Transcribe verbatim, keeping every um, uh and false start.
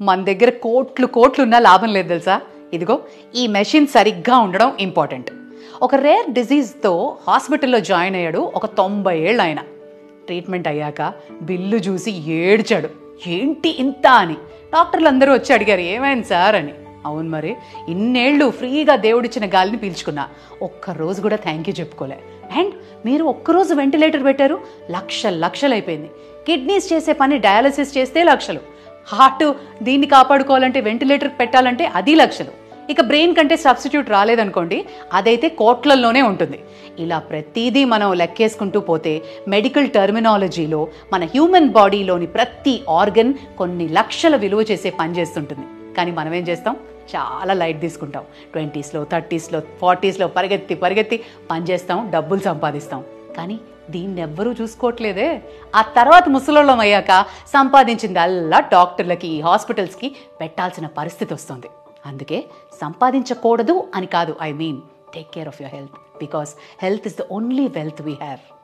మన దగ్గర కోట్లు కోట్లు ఉన్నా లాభం లేదు తెలుసా. ఇదిగో ఈ మెషిన్ సరిగ్గా ఉండడం ఇంపార్టెంట్. ఒక రేర్ డిజీజ్తో హాస్పిటల్లో జాయిన్ అయ్యాడు ఒక తొంభై ఏళ్ళు ఆయన. ట్రీట్మెంట్ అయ్యాక బిల్లు చూసి ఏడ్చాడు. ఏంటి ఇంత అని. డాక్టర్లు అందరూ వచ్చి అడిగారు ఏమైంది సార్ అని. అవును మరి, ఇన్నేళ్ళు ఫ్రీగా దేవుడిచ్చిన గాలిని పీల్చుకున్నా, ఒక్కరోజు కూడా థ్యాంక్ యూ చెప్పుకోలే. అండ్ మీరు ఒక్కరోజు వెంటిలేటర్ పెట్టారు, లక్షలు లక్షలు అయిపోయింది. కిడ్నీస్ చేసే పని డయాలసిస్ చేస్తే లక్షలు, హార్ట్ దీన్ని కాపాడుకోవాలంటే వెంటిలేటర్ పెట్టాలంటే అది లక్షలు. ఇక బ్రెయిన్ కంటే సబ్స్టిట్యూట్ రాలేదనుకోండి, అదైతే కోట్లల్లోనే ఉంటుంది. ఇలా ప్రతిదీ మనం లెక్కేసుకుంటూ పోతే మెడికల్ టర్మినాలజీలో మన హ్యూమన్ బాడీలోని ప్రతి ఆర్గన్ కొన్ని లక్షల విలువ చేసే పని చేస్తుంటుంది. కానీ మనం ఏం చేస్తాం, చాలా లైట్ తీసుకుంటాం. ట్వంటీస్లో థర్టీస్లో ఫార్టీస్లో పరిగెత్తి పరిగెత్తి పనిచేస్తాం, డబ్బులు సంపాదిస్తాం. కానీ దీన్ని ఎవ్వరూ చూసుకోవట్లేదే. ఆ తర్వాత ముసలోళ్ళం అయ్యాక సంపాదించింది అల్లా డాక్టర్లకి హాస్పిటల్స్కి పెట్టాల్సిన పరిస్థితి వస్తుంది. అందుకే సంపాదించకూడదు అని కాదు, I mean take care of your health, because health is the only wealth we have.